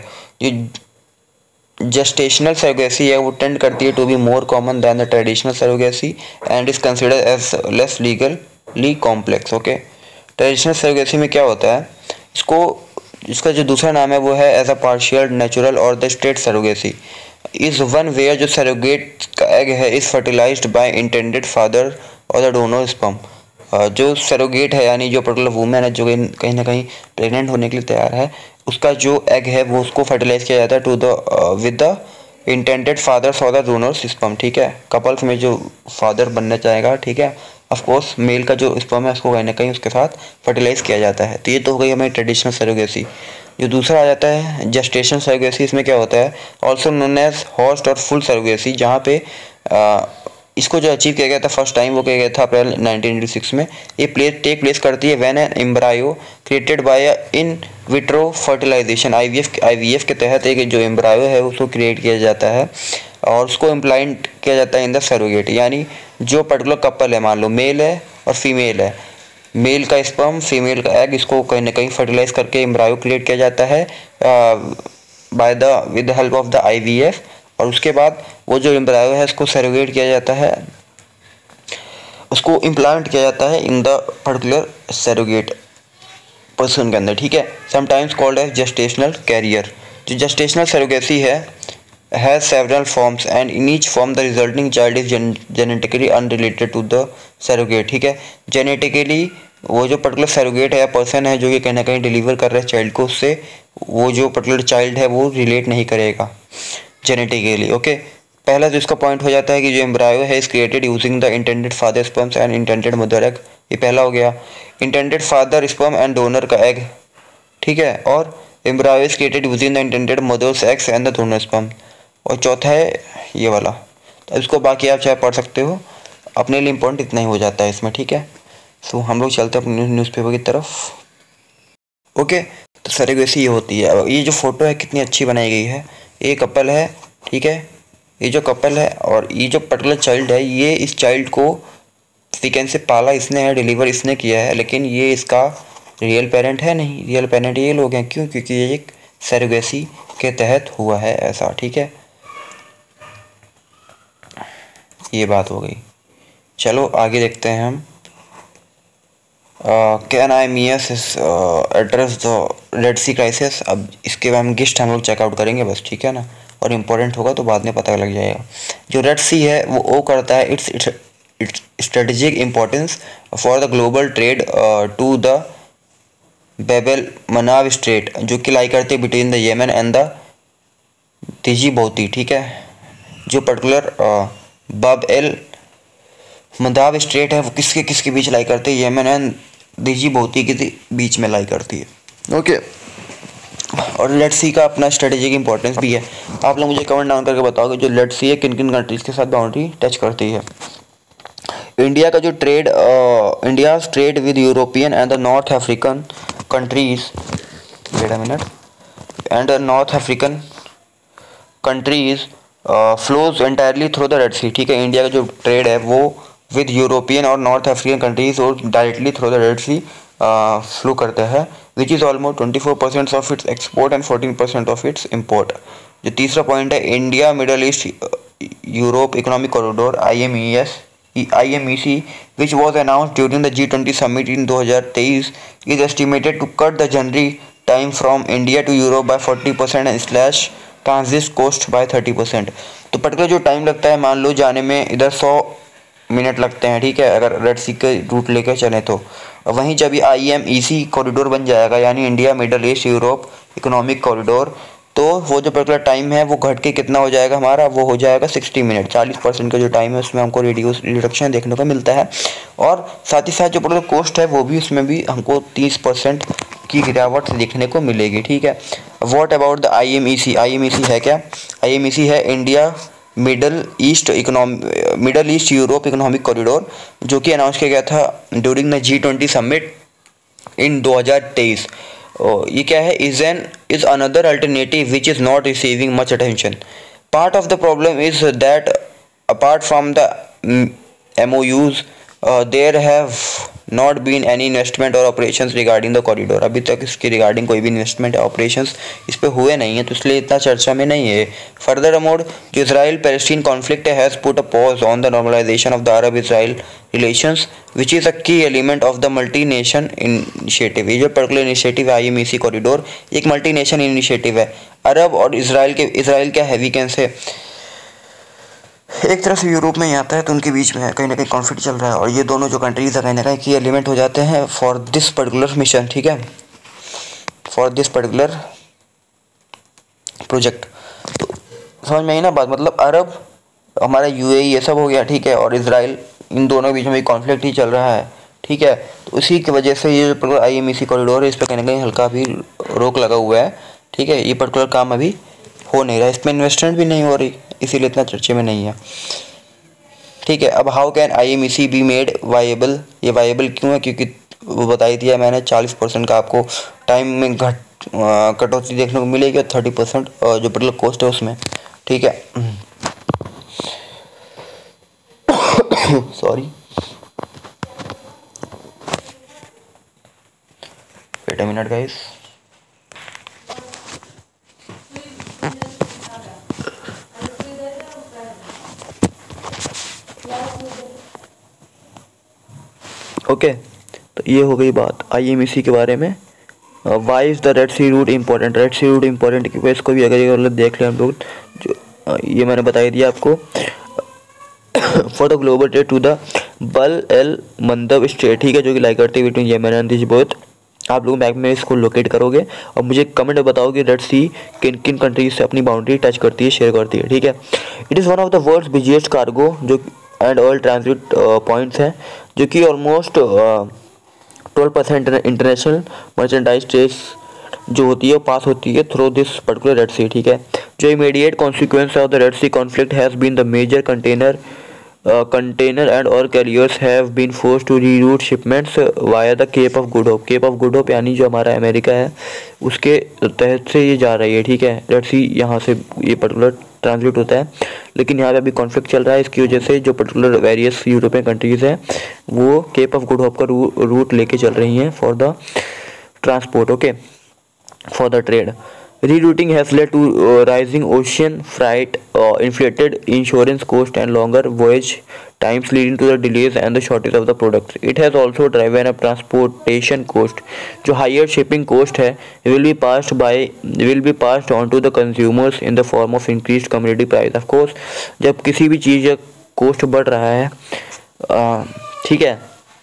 जो जेस्टेशनल सरोगेसी है वो टेंड करती है to be more common than the traditional surrogacy and is considered as less legally complex. Okay, traditional surrogacy में क्या होता है, इसका जो दूसरा नाम है वो है एज अ पार्शियल नेचुरल और the state surrogacy is one where जो सरोगेट का एग है is fertilised by intended father और द डोनर स्पर्म। जो सरोगेट है यानी जो पर्टिकुलर वुमेन है जो कहीं ना कहीं प्रेग्नेंट होने के लिए तैयार है, उसका जो एग है वो उसको फर्टिलाइज किया जाता है to the with the intended fathers और द डोनर स्पर्म, ठीक है। कपल्स में जो फादर बनना चाहेगा, ठीक है, ऑफकोर्स मेल का जो स्पर्म है उसको कहीं ना कहीं उसके साथ फर्टिलाइज किया जाता है। तो ये तो हो गई हमारी ट्रेडिशनल सरोगेसी। जो दूसरा आ जाता है जेस्टेशन सरोगेसी, इसमें क्या होता है ऑल्सो नोन एज हॉस्ट और फुल सरोगेसी, जहाँ पे इसको जो अचीव किया गया था फर्स्ट टाइम वो किया गया था अप्रैल 1986 में। ये टेक प्लेस करती है when an embryo created by in vitro fertilisation, IVF के तहत एक जो एम्ब्रायो है उसको क्रिएट किया जाता है और उसको इम्प्लांट किया जाता है इन द सरोगेट। यानी जो पर्टिकुलर कपल है, मान लो मेल है और फीमेल है, मेल का स्पर्म फीमेल का एग, इसको कहीं ना कहीं फर्टिलाइज करके एम्ब्रायो क्रिएट किया जाता है with the help of the IVF, और उसके बाद वो जो एम्ब्रायो है उसको सरोगेट किया जाता है, उसको इम्प्लांट किया जाता है in the particular surrogate person के अंदर, ठीक है। Sometimes called as gestational carrier. जो जेस्टेशनल सरोगेसी है has several forms and in each form the resulting child is genetically unrelated to the surrogate। ठीक है, जेनेटिकली वो जो पर्टिकुलर सरोगेट है या पर्सन है जो कि कहीं ना कहीं डिलीवर कर रहा है चाइल्ड को, उससे वो जो पर्टिकुलर चाइल्ड है वो रिलेट नहीं करेगा जेनेटिकली। ओके, पहला जो इसका पॉइंट हो जाता है कि जो एम्ब्रायो है is created using the intended father sperms and intended mother egg. ये पहला हो गया, intended father sperm and donor का एग। ठीक है, और embryo is created using the intended mother's eggs and the donor sperm. और चौथा है ये वाला, तो इसको बाकी आप चाहे पढ़ सकते हो, अपने लिए इम्पोर्टेंट इतना ही हो जाता है इसमें। ठीक है, सो हम लोग चलते हैं अपने न्यूज़पेपर की तरफ। ओके, तो सरोगेसी ये होती है। अब ये जो फोटो है कितनी अच्छी बनाई गई है, ये कपल है। ठीक है, ये जो कपल है और ये जो पर्टिकुलर चाइल्ड है, ये इस चाइल्ड को वीकेंड से पाला इसने है, डिलीवर इसने किया है, लेकिन ये इसका रियल पेरेंट है नहीं। रियल पेरेंट ये लोग हैं। क्यों? क्योंकि ये एक सरोगेसी के तहत हुआ है ऐसा। ठीक है, ये बात हो गई। चलो आगे देखते हैं हम। Can I miss address the red Sea crisis. अब इसके बाद हम गिस्ट हम लोग चेकआउट करेंगे बस। ठीक है ना, और इम्पोर्टेंट होगा तो बाद में पता लग जाएगा। जो रेड सी है वो करता है its strategic importance for the global trade to the Bab el मनाव स्ट्रेट, जो कि लाई करते between the Yemen and the Djibouti. ठीक है, जो पर्टिकुलर बाब एल मंदाब स्ट्रेट है वो किसके बीच लाई करती है? येमन एंड तिजिबौती के बीच में लाई करती है। ओके, और रेड सी का अपना स्ट्रेटेजिक इंपॉर्टेंस भी है। आप लोग मुझे कमेंट डाउन करके बताओगे जो रेड सी है किन किन कंट्रीज़ के साथ बाउंड्री टच करती है। इंडिया का जो trade, India trade with European and the North African countries, wait a minute, and North African countries flows entirely through the red सी। ठीक है, इंडिया का जो ट्रेड है वो विद यूरोपियन और नॉर्थ अफ्रीकन कंट्रीज और directly through the red Sea flow करता है, which is almost 24% of its export and 14% of its import. जो तीसरा पॉइंट है, India Middle East Europe economic corridor IMEC which was announced during the G20 summit in 2023 is estimated to cut the journey time from India to Europe by 40% and slash transit cost by 30%। तो particular जो time लगता है, मान लो जाने में इधर 100 minute लगते हैं। ठीक है, अगर रेड सी के रूट लेकर चलें तो वहीं जब IMEC कॉरिडोर बन जाएगा, यानी India Middle East Europe economic corridor, तो वो जो पर्टिकुलर टाइम है वो घट के कितना हो जाएगा हमारा? वो हो जाएगा 60 मिनट। 40% का जो टाइम है उसमें हमको रिडक्शन देखने को मिलता है। और साथ ही साथ जो पर्टिकुलर कॉस्ट है वो भी उसमें भी हमको 30% की गिरावट देखने को मिलेगी। ठीक है, what about the IMEC? IMEC है क्या? IMEC है India Middle East Europe economic corridor, जो कि अनाउंस किया गया था during the G20 summit in 2023। ये क्या है? is another alternative which is not receiving much attention. Part of the problem is that apart from the MOUs there have not been any investment or operations regarding the corridor। अभी तक इसके regarding कोई भी investment या operations इस पे हुए नहीं है, तो इसलिए इतना चर्चा में नहीं है। फर्दर अमोड जो Israel Palestine conflict has put a pause on the normalisation of the Arab Israel relations which is a key element of the multi nation initiative. ये जो पर्टिकुलर इनिशिएटिव है IMEC कॉरिडोर एक multi nation initiative है। Arab और Israel क्या है? Weekend से एक तरह से यूरोप में ही आता है, तो उनके बीच में कहीं ना कहीं कॉन्फ्लिक्ट चल रहा है, और ये दोनों जो कंट्रीज है कहीं ना कहीं की एलिमेंट हो जाते हैं फॉर दिस पर्टिकुलर मिशन। ठीक है, फॉर दिस पर्टिकुलर प्रोजेक्ट। तो समझ में आई ना बात? मतलब अरब, हमारा UAE ये सब हो गया। ठीक है, और इसराइल, इन दोनों के बीच में कॉन्फ्लिक्ट ही चल रहा है। ठीक है, तो उसी की वजह से ये जो पर्टिकुलर IMEC कॉरिडोर है इस पर कहीं ना कहीं हल्का भी रोक लगा हुआ है। ठीक है, ये पर्टिकुलर काम अभी हो नहीं रहा, इसमें इन्वेस्टमेंट भी नहीं हो रही, इसीलिए इतना चर्चे में नहीं है। ठीक है, अब how can IMEC be made viable? ये वाइएबल क्यों है? क्योंकि वो बता ही दिया मैंने, 40% का आपको टाइम में कटौती देखने को मिलेगी और 30% जो पर्टिकुलर कॉस्ट है उसमें। ठीक है, sorry, wait a minute guys. Okay, तो ये हो गई बात IMEC के बारे में। ठीक है, अब हम लोग चलते हैं अपने न्यूज़पेपर की तरफ। ओके, तो ये हो गई बात IMEC के बारे में। अब हम लोग चलते हैं अपने न्यूज़पेपर की तरफ। ओके, तो ये हो गई बात IMEC के बारे में। ठीक है, अब हम लोग चलते हैं अपने न्यूज़पेपर की तरफ। Why is the red sea route important. Red sea route important क्योंकि इसको भी अगर देख लें हम लोग, जो ये मैंने बता दिया आपको। For the global trade to the Bab el Mandeb strait, ठीक है, जो कि लाई करती है between Yemen and this both. आप लोग मैप में इसको लोकेट करोगे और मुझे कमेंट में बताओ कि रेड सी किन किन कंट्रीज से अपनी बाउंड्री टच करती है, शेयर करती है, ठीक है। It is one of the world's busiest cargo जो एंड ऑयल ट्रांजिट पॉइंट्स हैं, जो कि ऑलमोस्ट 12% इंटरनेशनल मर्चेंडाइज ट्रेड्स जो होती है वो पास होती है थ्रू दिस पर्टिकुलर रेड सी, ठीक है। जो immediate consequence of the red sea conflict has been the major container and or carriers have been forced to reroute shipments via the Cape of Good Hope। Cape of Good Hope यानी जो हमारा America है उसके तहत से ये जा रही है, ठीक है। रेड सी यहाँ से ये पर्टिकुलर ट्रांसलेट होता है, लेकिन यहाँ पे अभी कॉन्फ्लिक्ट चल रहा है, इसकी वजह से जो पर्टिकुलर वेरियस यूरोपियन कंट्रीज़ हैं वो केप ऑफ गुड होप का रूट लेके चल रही हैं for the transport, okay, for the trade. Rerouting has led to rising ocean freight, inflated insurance cost and longer voyage times leading to the delays and the shortage of the products. It has also driven up transportation cost. जो higher shipping cost है will be passed on to the consumers in the form of increased commodity price. Of course, जब किसी भी चीज़ का cost बढ़ रहा है, ठीक है,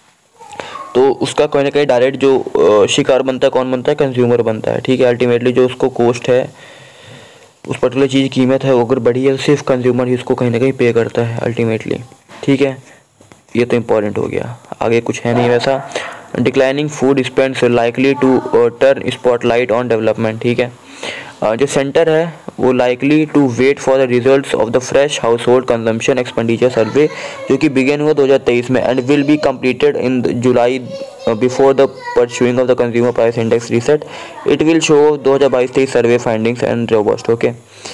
तो उसका कहीं ना कहीं डायरेक्ट जो शिकार बनता है, कौन बनता है, कंज्यूमर बनता है, ठीक है। अल्टीमेटली जो उसको कॉस्ट है, उस पर्टिकुलर चीज़ की कीमत है, वो अगर बढ़ी है तो सिर्फ कंज्यूमर ही उसको कहीं ना कहीं पे करता है अल्टीमेटली, ठीक है। ये तो इम्पॉर्टेंट हो गया, आगे कुछ है नहीं वैसा। Declining food spends likely to turn spotlight on development, ठीक है। जो सेंटर है वो likely to wait for the results of the fresh household consumption expenditure survey, जो कि बिगेन हुआ 2023 में and will be completed in July before the pursuing of the consumer price index reset. It will show 2022-23 survey findings and robust, okay.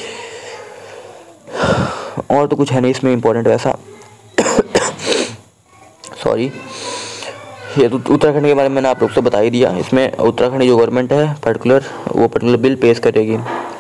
और तो कुछ है नहीं इसमें इम्पोर्टेंट वैसा। सॉरी, ये तो उत्तराखंड के बारे में मैंने आप लोग से बता ही दिया। इसमें उत्तराखंड जो गवर्नमेंट है वो पर्टिकुलर बिल पेश करेगी।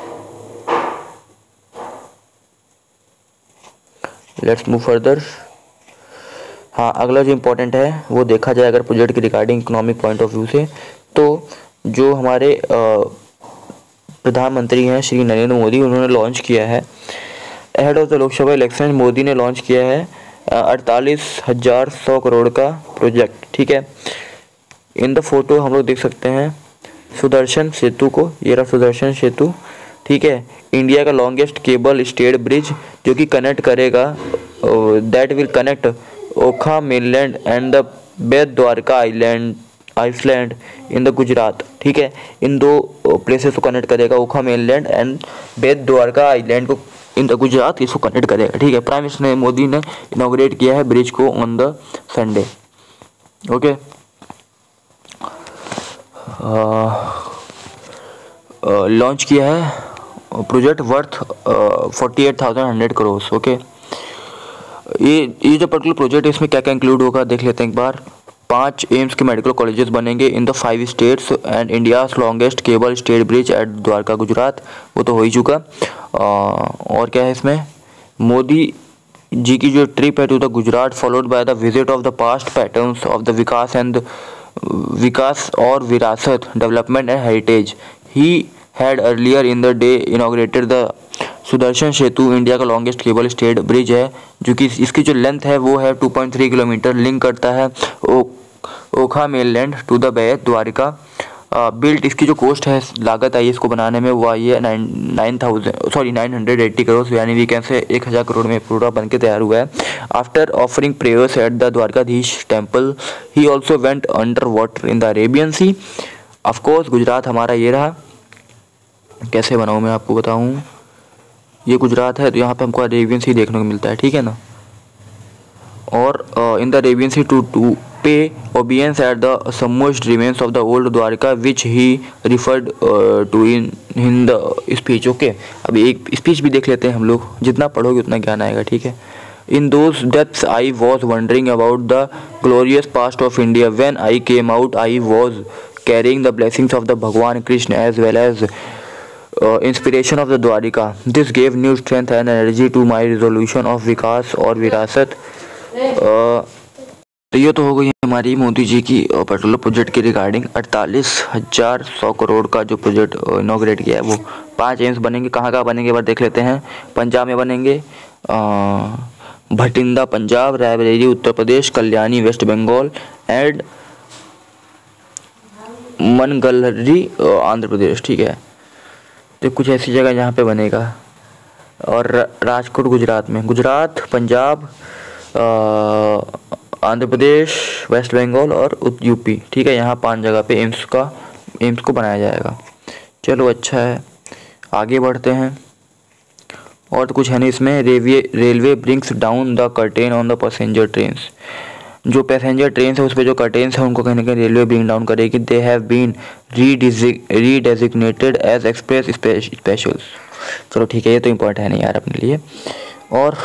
Let's move further. हाँ, अगला जो इम्पोर्टेंट है वो देखा जाए अगर प्रोजेक्ट की regarding economic point of view से, तो जो हमारे प्रधानमंत्री हैं श्री नरेंद्र मोदी, उन्होंने लॉन्च किया है ahead of the Lok Sabha election. Modi ने लॉन्च किया है 48,100 करोड़ का प्रोजेक्ट, ठीक है। इन द फोटो हम लोग देख सकते हैं सुदर्शन सेतु को, ये रहा सुदर्शन सेतु, ठीक है। इंडिया का लॉन्गेस्ट केबल स्टेड ब्रिज जो कि कनेक्ट करेगा, that will connect Okha mainland and the Bet Dwarka island in the Gujarat, ठीक है। इन दो प्लेसेस को कनेक्ट करेगा, Okha mainland and Bet Dwarka island को इन द गुजरात, इसको कनेक्ट करेगा, ठीक है। प्राइम मिनिस्टर मोदी ने इनॉग्रेट किया है ब्रिज को on the Sunday, okay. Launch किया है प्रोजेक्ट वर्थ 48,100 करोड़, ओके। ये जो पर्टिकुलर प्रोजेक्ट है इसमें क्या क्या इंक्लूड होगा देख लेते हैं एक बार। 5 एम्स के मेडिकल कॉलेजेस बनेंगे in the 5 states and India's longest cable stayed bridge at Dwarka Gujarat, वो तो हो ही चुका। और क्या है इसमें, मोदी जी की जो ट्रिप है to the Gujarat followed by the visit of the past patterns of the vikas और virasat development and heritage. He had earlier in the day inaugurated the Sudarshan Setu, India का लॉन्गेस्ट केबल स्टेट ब्रिज है, जो कि इसकी जो लेंथ है वो है 2.3 किलोमीटर, लिंक करता है Okha mainland to the Bet Dwarka. Built इसकी जो कॉस्ट है, लागत आई इसको बनाने में, वो आई है 980 करोड़, यानी वी कैन से 1000 करोड़ में पूरा बन के तैयार हुआ है। After offering prayers at the Dwarkadhish temple he also went under water in the Arabian sea. Of course Gujarat हमारा ये रहा, कैसे बनाऊँ मैं आपको बताऊँ, ये गुजरात है तो यहाँ पे हमको अरेबियन सी देखने को मिलता है, ठीक है ना। और in the Arabian sea to pay obeisance at the submerged remains of the old Dwarka which he referred to in the speech, okay. अभी एक स्पीच भी देख लेते हैं हम लोग, जितना पढ़ोगे उतना ज्ञान आएगा, ठीक है। In those depths I was wondering about the glorious past of India, when I came out I was carrying the blessings of the Bhagwan Krishna as well as inspiration of the Dwarika. This gave new strength and energy to my resolution of Vikas or Virasat. तो ये तो हो गई हमारी मोदी जी की particular project की regarding 48,100 crore का जो प्रोजेक्ट इनॉग्रेट किया है वो 5 एम्स बनेंगे। कहाँ कहाँ बनेंगे बार देख लेते हैं। पंजाब में बनेंगे, भटिंडा पंजाब, रायबरेली उत्तर प्रदेश, कल्याणी वेस्ट बंगाल एंड मनगलहरी आंध्र प्रदेश। ठीक है, तो कुछ ऐसी जगह जहाँ पे बनेगा। और राजकोट गुजरात में, गुजरात, पंजाब, आंध्र प्रदेश, वेस्ट बंगाल और यूपी। ठीक है, यहाँ 5 जगह पे एम्स को बनाया जाएगा। चलो अच्छा है, आगे बढ़ते हैं। और तो कुछ है नहीं इसमें। Railway brings down the curtain on the passenger trains. जो पैसेंजर ट्रेन है उस पर जो कर्टेन्स है उनको कहीं ना कहीं रेलवे ब्रिंग डाउन करेगी। They have been redesignated as express specials. चलो ठीक है, ये तो इम्पोर्टेंट है नहीं यार अपने लिए। और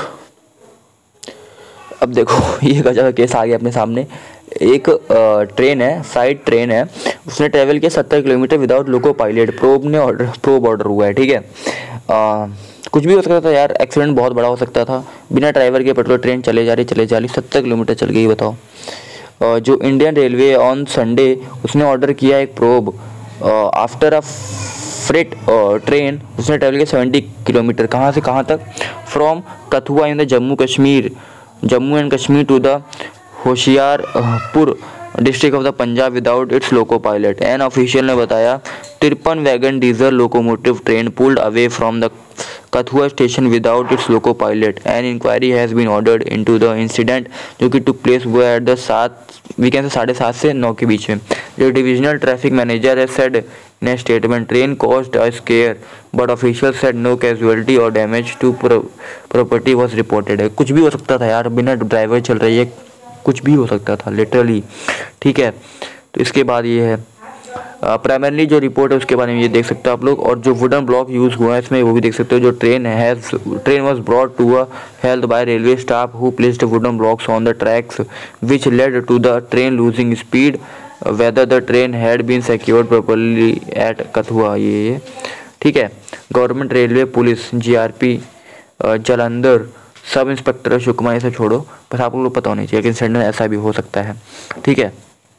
अब देखो ये गजब केस आ गया अपने सामने। एक ट्रेन है, फ्लाइट ट्रेन है, उसने ट्रेवल किया 70 kilometre without loco pilot. Probe order हुआ है। ठीक है, कुछ भी हो सकता था यार, एक्सीडेंट बहुत बड़ा हो सकता था। बिना ड्राइवर के पेट्रोल ट्रेन चले जा रही 70 किलोमीटर चल गई, बताओ। जो इंडियन रेलवे ऑन संडे उसने ऑर्डर किया एक probe after a freight train. उसने ट्रेवल किया 70 किलोमीटर। कहाँ से कहाँ तक? From Kathua in the Jammu and Kashmir to the Hoshiarpur district of the Punjab without its loco pilot. An official ने बताया 53 wagon diesel locomotive train pulled away from the Kathua station without its loco pilot. An inquiry has been ordered into the incident जो कि took place हुआ at the 7:30 से 9 के बीच में। जो डिविजनल ट्रैफिक मैनेजर है said in a statement train caused a scare but official said no casualty और damage to property was reported. है कुछ भी हो सकता था यार, बिना ड्राइवर चल रही है, कुछ भी हो सकता था लिटरली। ठीक है, तो इसके बाद ये है प्राइमरली जो रिपोर्ट है उसके बारे में ये देख सकते हो आप लोग। और जो वुडन ब्लॉक यूज़ हुआ है इसमें वो भी देख सकते हो। जो train was brought to a halt by railway staff who placed wooden blocks on the tracks which led to the train losing speed whether the train had been secured properly at Kathua. ये ठीक है। Government railway police GRP Jalandhar sub inspector शुक्मा, इसे छोड़ो, बस आप लोग पता होनी चाहिए कि इंसिडेंट ऐसा भी हो सकता है। ठीक है,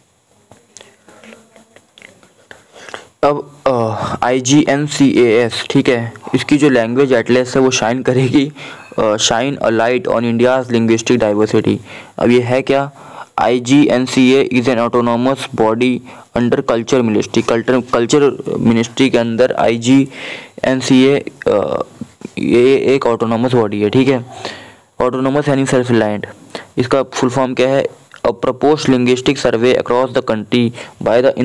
अब IGNCAS, ठीक है, इसकी जो लैंग्वेज एटलस है वो शाइन करेगी, shine a light on India's linguistic diversity. अब ये है क्या? IGNCA is an autonomous body under culture ministry के अंदर IGNCA ये एक ऑटोनोमस बॉडी है। ठीक है, ऑटोनोमस यानी सेल्फ रिलायंट। इसका फुल फॉर्म क्या है? A proposed linguistic survey across the country by the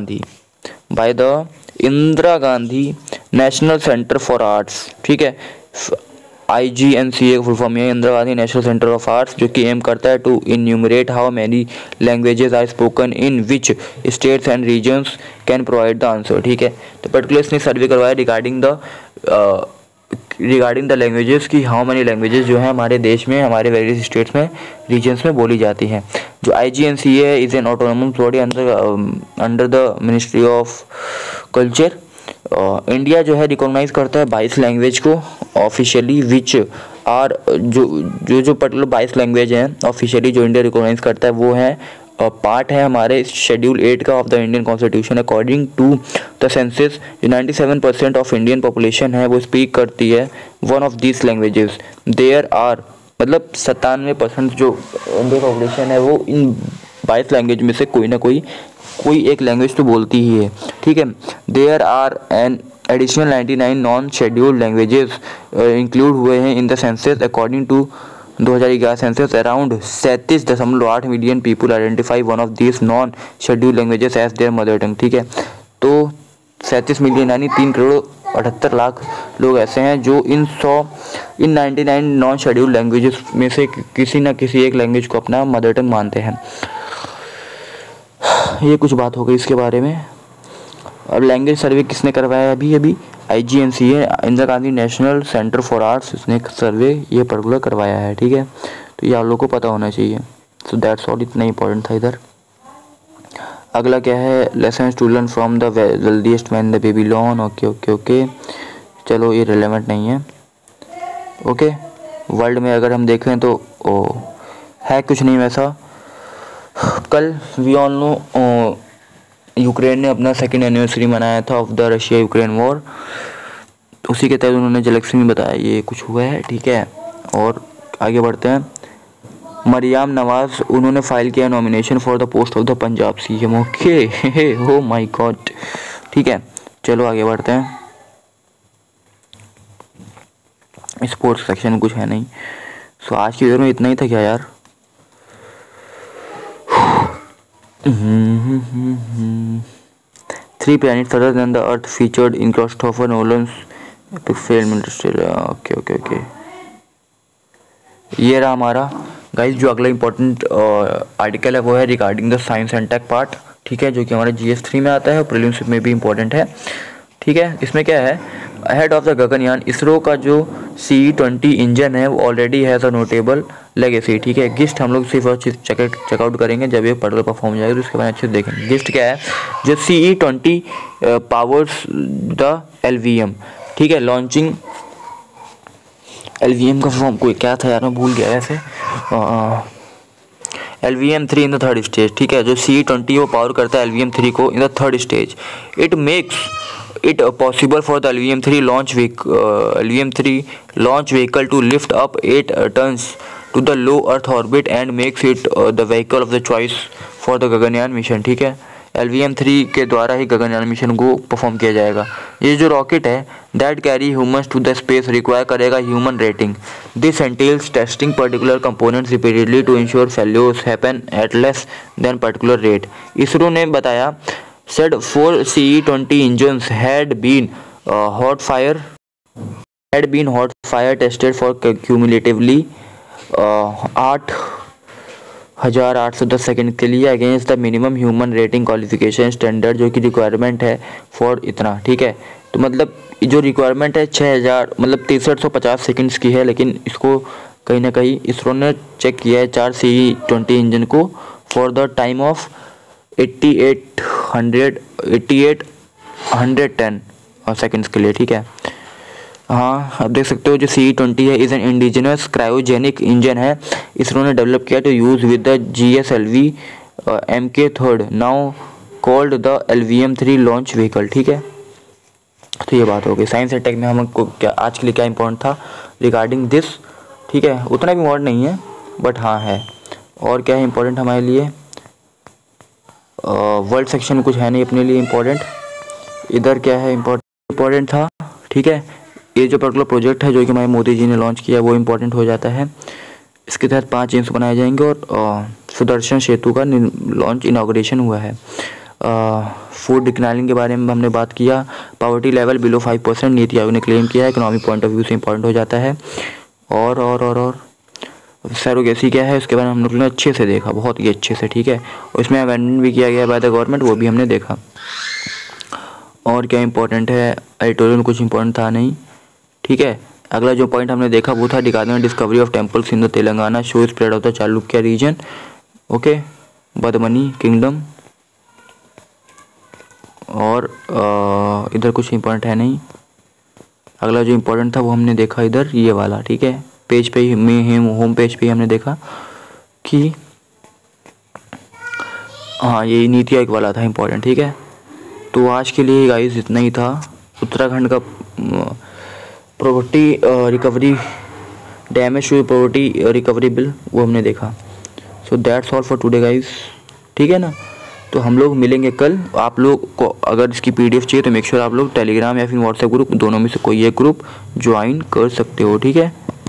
Indira Gandhi National Centre for Arts. ठीक है, IGNCA का फुल फॉर्म है इंदिरा गांधी नेशनल सेंटर ऑफ आर्ट्स, जो कि एम करता है to enumerate how many languages are spoken in which states and regions can provide the answer. ठीक है, तो पर्टिकुलर इसने सर्वे करवाया रिगार्डिंग द लैंग्वेजेस की हाउ मैनी लैंग्वेजेस जो है हमारे देश में, हमारे वेरियस स्टेट्स में, रीजन्स में बोली जाती हैं। जो IGNCA है is an autonomous body under the ministry of culture. India जो है रिकॉग्नाइज करता है 22 लैंग्वेज को ऑफिशियली, विच आर जो पर्टिकुलर 22 लैंग्वेज हैं ऑफिशियली जो इंडिया रिकॉग्नाइज करता है वो है पार्ट है हमारे शेड्यूल 8 का of the Indian constitution. According to the census 97% of Indian population है वो स्पीक करती है one of this languages. There are, मतलब 97% जो इंडियन पॉपुलेशन है वो इन 22 लैंग्वेज में से कोई ना कोई एक लैंग्वेज तो बोलती ही है। ठीक है, there are an additional 99 non scheduled languages include हुए हैं in the census. According to 2011 census around 37.8 million people identify one of this non scheduled languages as their mother tongue. ठीक है, तो 37 मिलियन यानी 3,78,00,000 लोग ऐसे हैं जो इन 99 नॉन शेड्यूल्ड लैंग्वेजेस में से किसी न किसी एक लैंग्वेज को अपना मदर टंग मानते हैं। ये कुछ बात हो गई इसके बारे में। अब लैंग्वेज सर्वे किसने करवाया? अभी IGNCA इंदिरा गांधी नेशनल सेंटर फॉर आर्ट्स, इसने सर्वे ये पर्टिकुलर करवाया है। ठीक है, तो ये आप लोगों को पता होना चाहिए। सो दैट्स ऑल, इतना इंपॉर्टेंट था इधर। अगला क्या है? Lessons to learn from the wealthiest man the Babylon. Okay, चलो ये रिलेवेंट नहीं है। ओके, वर्ल्ड में अगर हम देखें तो है कुछ नहीं वैसा। कल वी ऑल नो यूक्रेन ने अपना सेकेंड एनिवर्सरी मनाया था of the Russia Ukraine war. उसी के तहत उन्होंने जलक्सी में बताया ये कुछ हुआ है, ठीक है। और आगे बढ़ते हैं। मरियम नवाज, उन्होंने फाइल किया nomination for the post of the Punjab CM. Okay, oh my god, ठीक है। चलो आगे बढ़ते हैं। स्पोर्ट्स सेक्शन में कुछ है नहीं। सो आज की वीडियो में इतना ही था क्या यार। Three planets other than the Earth featured in Christopher Nolan's epic film Interstellar। Okay, ये रहा हमारा गाइस। जो अगला इंपॉर्टेंट आर्टिकल है वो है regarding the science and tech part, ठीक है, जो कि हमारे GS3 में आता है और प्रीलिम्स में भी इंपॉर्टेंट है, ठीक है। इसमें क्या है, ahead of the Gaganyaan, ISRO का जो CE-20 इंजन है वो already has a notable legacy, ठीक है। गिस्ट हम लोग सिर्फ और चेकआउट करेंगे जब ये पर्टिकुलर परफॉर्म जाएगा, तो उसके बाद अच्छे से देखेंगे। गिस्ट क्या है, जो CE-20 पावर्स द LVM, ठीक है। लॉन्चिंग LVM का फॉर्म कोई क्या था यार, मैं भूल गया वैसे। LVM-3 in the third stage, ठीक है। जो CE-20 वो पावर करता है LVM-3 को in the third stage. It makes it possible for the LVM-3 launch vehicle to lift up 8 tons to the low Earth orbit and makes it the vehicle of the choice for the Gaganyaan mission, ठीक है। LVM-3 के द्वारा ही Gaganyaan mission को perform किया जाएगा। ये जो रॉकेट है that carry humans to the space require करेगा human rating. This entails testing particular components repeatedly to ensure failures happen at less than particular rate. ISRO ने बताया said 4 CE-20 engines had been hot fire tested for cumulatively 8,810 second के लिए against the minimum human rating qualification standard, जो कि requirement है for इतना, ठीक है। तो मतलब जो रिक्वायरमेंट है 6000 मतलब 6350 सेकेंड्स की है, लेकिन इसको कहीं ना कहीं इसरो ने चेक किया है 4 CE-20 इंजन को for the time of 8810 seconds के लिए, ठीक है। हाँ, अब देख सकते हो जो CE-20 है is an indigenous cryogenic engine है। इसरो ने डेवलप किया to use with the GSLV MK3 now called the LVM-3 launch vehicle, ठीक है। तो ये बात हो गई साइंस एंड टेक में हमको क्या आज के लिए क्या इंपॉर्टेंट था रिगार्डिंग दिस, ठीक है। उतना भी इम्पॉर्टेंट नहीं है बट हाँ है। और क्या है इंपॉर्टेंट हमारे लिए, वर्ल्ड सेक्शन में कुछ है नहीं अपने लिए इम्पोर्टेंट। इधर क्या है इम्पोर्टेंट था, ठीक है। ये जो पर्टिकुलर प्रोजेक्ट है जो कि हमारे मोदी जी ने लॉन्च किया वो इम्पोर्टेंट हो जाता है। इसके तहत 5 एम्स बनाए जाएंगे और सुदर्शन सेतु का लॉन्च इनाग्रेशन हुआ है। फूड डिक्लाइनिंग के बारे में हमने बात किया। Poverty level below 5% NITI Aayog ने क्लेम किया है, इकोनॉमिक पॉइंट ऑफ व्यू से इम्पोर्टेंट हो जाता है। और सरोगेसी क्या है इसके बारे में हम लोग ने अच्छे से देखा, बहुत ही अच्छे से, ठीक है। और इसमें अमेंडमेंट भी किया गया बाय द गवर्नमेंट, वो भी हमने देखा। और क्या इंपॉर्टेंट है, एडिटोरियल में कुछ इंपॉर्टेंट था नहीं, ठीक है। अगला जो पॉइंट हमने देखा वो था regarding discovery of temples in the Telangana show spread of the Chalukya region, okay, Badami kingdom. और इधर कुछ इंपॉर्टेंट है नहीं। अगला जो इंपॉर्टेंट था वो हमने देखा इधर ये वाला, ठीक है। पेज पे ही होम पेज पे ही हमने देखा कि हाँ ये नीति आयोग वाला था इंपॉर्टेंट, ठीक है। तो आज के लिए गाइस इतना ही था। उत्तराखंड का property recovery damage to property recovery bill वो हमने देखा। So that's all for today guys, ठीक है ना। तो हम लोग मिलेंगे कल। आप लोग को अगर इसकी PDF चाहिए तो मेक श्योर आप लोग टेलीग्राम या फिर व्हाट्सएप ग्रुप दोनों में से कोई एक ग्रुप ज्वाइन कर सकते हो, ठीक है,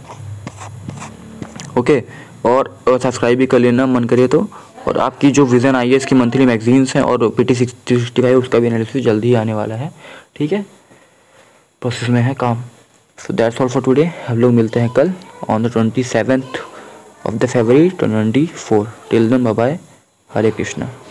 ओके। और सब्सक्राइब भी कर लेना मन करे तो। और आपकी जो विज़न IAS की मंथली मैगजीन्स हैं और PT 65 उसका भी एनालिसिस जल्दी ही आने वाला है, ठीक है, प्रोसेस में है काम। So that's all for today. हम लोग मिलते हैं कल on the 27th of February 2024। Till then bye bye, Hare Krishna.